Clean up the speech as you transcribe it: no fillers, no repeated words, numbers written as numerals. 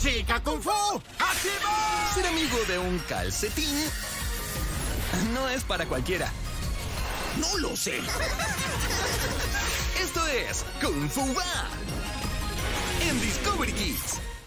¡Chica Kung Fu! ¡Activa! Ser amigo de un calcetín no es para cualquiera. ¡No lo sé! Esto es Kung Fu Va en Discovery Kids.